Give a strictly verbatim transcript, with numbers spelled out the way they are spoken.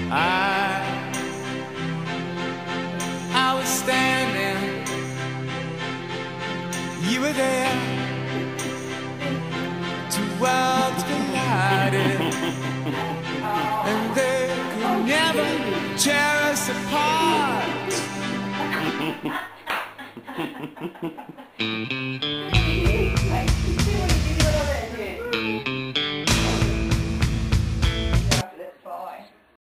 I, I was standing, you were there, two worlds collided, and they could never tear us apart.